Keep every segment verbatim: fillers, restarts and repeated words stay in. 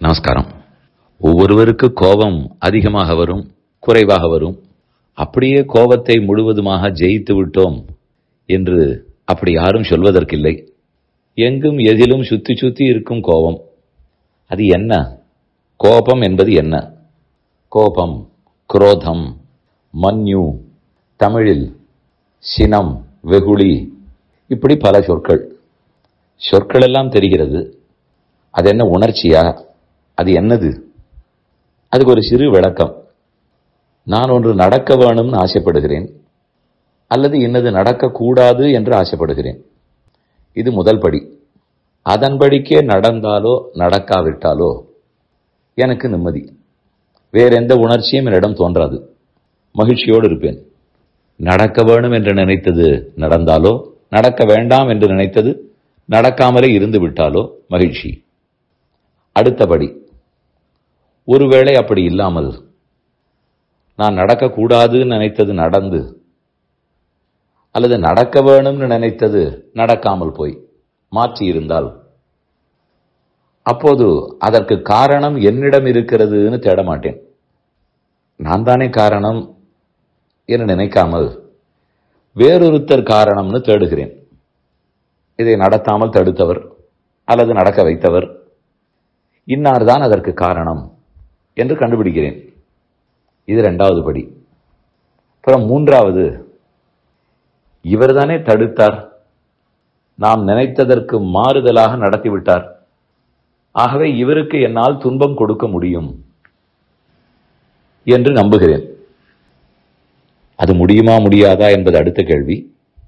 நமஸ்காரம். ஒவ்வொருவருக்கு கோபம் அதிகமாக வரும், குறைவாக வரும். அப்படியே கோபத்தை முழுவதுமாக ஜெயித்து விட்டோம் என்று அப்படி யாரும் சொல்வதற்கில்லை. எங்கும் எதிலும் சுத்தி சுத்தி இருக்கும் கோபம். அது என்ன? கோபம் என்பது என்ன? கோபம், குரோதம், மன்யு, தமிழில் சினம், வெகுளி, இப்படி பல சொற்கள். சொற்கள் எல்லாம் தெரிகிறது. அது என்ன உணர்ச்சியா? அது என்னது? அதுக்கு ஒரு சிறு விளக்கம். நான் ஒன்று நடக்க வேணும்னு ஆசைப்படுகிறேன், அல்லது இன்னது நடக்கக்கூடாது என்று ஆசைப்படுகிறேன். இது முதல் படி. அதன்படிக்கே நடந்தாலோ நடக்காவிட்டாலோ எனக்கு நிம்மதி. வேற எந்த உணர்ச்சியும் என்னிடம் தோன்றாது. மகிழ்ச்சியோடு இருப்பேன். நடக்க வேணும் என்று நினைத்தது நடந்தாலோ, நடக்க வேண்டாம் என்று நினைத்தது நடக்காமலே இருந்து விட்டாலோ மகிழ்ச்சி. அடுத்தபடி, ஒருவேளை அப்படி இல்லாமல் நான் நடக்கக்கூடாதுன்னு நினைத்தது நடந்து, அல்லது நடக்க வேணும்னு நினைத்தது நடக்காமல் போய் மாற்றி இருந்தால், அப்போது அதற்கு காரணம் என்னிடம் இருக்கிறதுன்னு தேட மாட்டேன். நான் தானே காரணம் என்று நினைக்காமல் வேறொருத்தர் காரணம்னு தேடுகிறேன். இதை நடத்தாமல் தடுத்தவர் அல்லது நடக்க வைத்தவர், இன்னார்தான் அதற்கு காரணம் என்று கண்டுபிடிக்கிறேன். இது இரண்டாவது படி. அப்புறம் மூன்றாவது, இவர்தானே தடுத்தார், நாம் நினைத்ததற்கு மாறுதலாக நடத்திவிட்டார், ஆகவே இவருக்கு என்னால் துன்பம் கொடுக்க முடியும் என்று நம்புகிறேன். அது முடியுமா முடியாதா என்பது அடுத்த கேள்வி.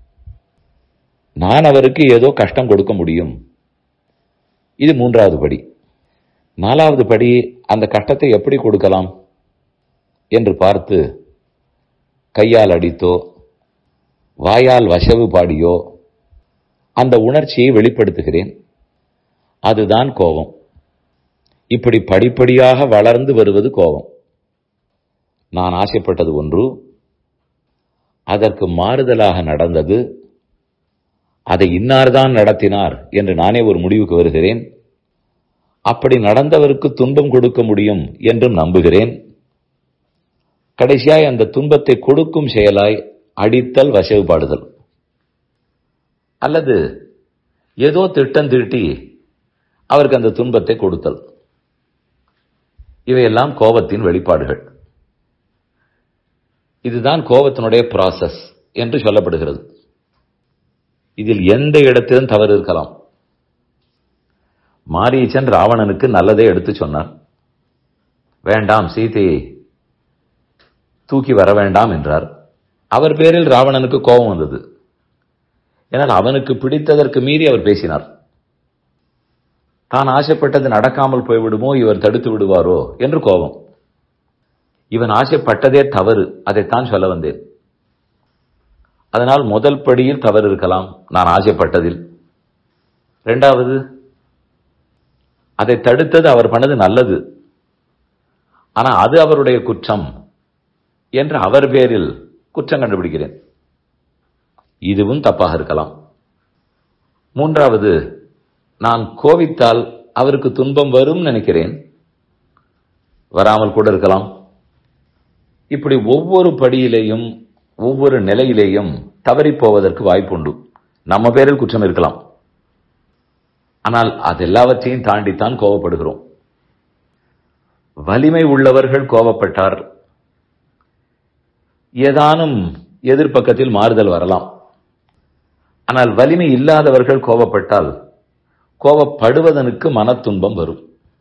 நான் அவருக்கு ஏதோ கஷ்டம் கொடுக்க முடியும். இது மூன்றாவது படி. நாலாவது படி, அந்த கஷ்டத்தை எப்படி கொடுக்கலாம் என்று பார்த்து கையால் அடித்தோ வாயால் வசவு பாடியோ அந்த உணர்ச்சியை வெளிப்படுத்துகிறேன். அதுதான் கோபம். இப்படி படிப்படியாக வளர்ந்து வருவது கோபம். நான் ஆசைப்பட்டது ஒன்று, அதற்கு மாறுதலாக நடந்தது, அதை இன்னார்தான் நடத்தினார் என்று நானே ஒரு முடிவுக்கு வருகிறேன். அப்படி நடந்தவருக்கு துன்பம் கொடுக்க முடியும் என்றும் நம்புகிறேன். கடைசியாய் அந்த துன்பத்தை கொடுக்கும் செயலாய் அடித்தல், வசவுபாடுதல், அல்லது ஏதோ திட்டம் தீட்டி அவருக்கு அந்த துன்பத்தை கொடுத்தல், இவையெல்லாம் கோபத்தின் வெளிப்பாடுகள். இதுதான் கோபத்தினுடைய ப்ராசஸ் என்று சொல்லப்படுகிறது. இதில் எந்த இடத்திலும் தவறு இருக்கலாம். மாரீச்சன் ராவணனுக்கு நல்லதே எடுத்து சொன்னார். வேண்டாம், சீதையை தூக்கி வர வேண்டாம் என்றார். அவர் பேரில் ராவணனுக்கு கோபம் வந்தது. ஏனால் அவனுக்கு பிடித்ததற்கு மீறி அவர் பேசினார். தான் ஆசைப்பட்டது நடக்காமல் போய்விடுமோ, இவர் தடுத்து விடுவாரோ என்று கோபம். இவன் ஆசைப்பட்டதே தவறு, அதைத்தான் சொல்ல வந்தேன். அதனால் முதல் படியில் தவறு இருக்கலாம், நான் ஆசைப்பட்டதில். இரண்டாவது, அதை தடுத்தது அவர் பண்ணது நல்லது, ஆனா அது அவருடைய குற்றம் என்று அவர் பேரில் குற்றம் கண்டுபிடிக்கிறேன். இதுவும் தப்பாக இருக்கலாம். மூன்றாவது, நான் கோபித்தால் அவருக்கு துன்பம் வரும் நினைக்கிறேன், வராமல் கூட இருக்கலாம். இப்படி ஒவ்வொரு படியிலேயும் ஒவ்வொரு நிலையிலேயும் தவறி போவதற்கு வாய்ப்புண்டு. நம்ம பேரில் குற்றம் இருக்கலாம், ஆனால் அதெல்லாவற்றையும் தாண்டித்தான் கோபப்படுகிறோம். வலிமை உள்ளவர்கள் கோபப்பட்டார், ஏதானும் எதிர்பக்கத்தில் மாறுதல் வரலாம். ஆனால் வலிமை இல்லாதவர்கள் கோபப்பட்டால் கோபப்படுவதனுக்கு மன துன்பம் வரும்.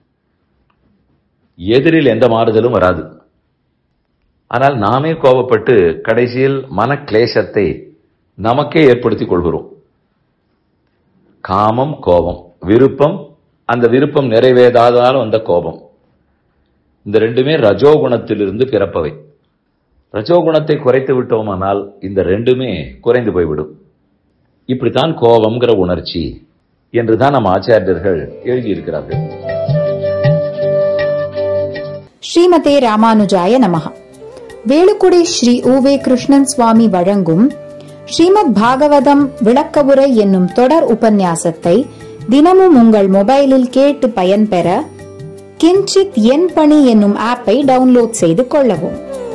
எதிரில் எந்த மாறுதலும் வராது. ஆனால் நாமே கோபப்பட்டு கடைசியில் மன கிளேசத்தை நமக்கே ஏற்படுத்திக் கொள்கிறோம். காமம், கோபம், விருப்பம், அந்த விருப்பம் நிறைவேறாதாலும் வந்த கோபம், இந்த ரெண்டுமே ரஜோகுணத்திலிருந்து பிறப்பவை. ரஜோகுணத்தை குறைத்து விட்டோமானால் இந்த ரெண்டுமே குறைந்து போய்விடும். இப்படித்தான் கோபம்ங்கிற உணர்ச்சி என்றுதான் நம் ஆச்சாரியர்கள் எழுதியிருக்கிறார்கள். ஸ்ரீமதே ராமானுஜாய நமஹ. வேலுக்குடி ஸ்ரீ உவே கிருஷ்ணன் சுவாமி வழங்கும் ஸ்ரீமத் பாகவதம் விளக்கவுரை என்னும் தொடர் உபன்யாசத்தை தினமும் உங்கள் மொபைலில் கேட்டு பயன்பெற கிஞ்சித் என் பணி என்னும் ஆப்பை டவுன்லோட் செய்து கொள்ளவும்.